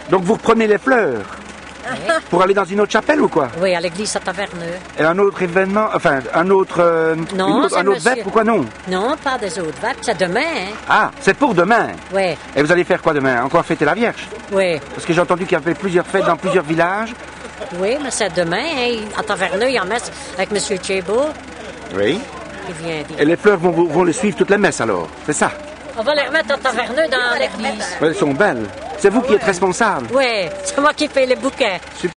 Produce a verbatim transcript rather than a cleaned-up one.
Donc vous reprenez les fleurs Oui. pour aller dans une autre chapelle ou quoi? Oui, à l'église à Taverneux. Et un autre événement, enfin un autre, euh, Non, une autre- c'est un autre monsieur. vêpres, pourquoi non? Non, pas des autres vêpres, c'est demain, hein. Ah, c'est pour demain. Oui, Et vous allez faire quoi demain? Encore fêter la Vierge? oui, Parce que j'ai entendu qu'il y avait plusieurs fêtes dans plusieurs villages. oui, mais c'est demain, hein. À Taverneux, il y a messe avec M. Thébault Oui. qui vient dire. Et les fleurs vont, vont les suivre toutes les messes alors, c'est ça? On va les remettre à Taverneux dans l'église. Elles sont belles. C'est vous qui êtes responsable. Oui, c'est moi qui fais les bouquets.